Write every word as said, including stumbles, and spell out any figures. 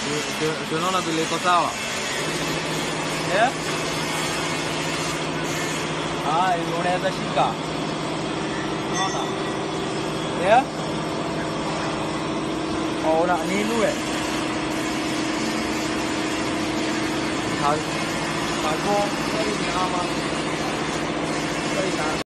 Se non la bile cosava. Eh? Ah, il non è da chica. No, no. Eh? Ora ni lui. Hal. Pago, very nama. Very nama.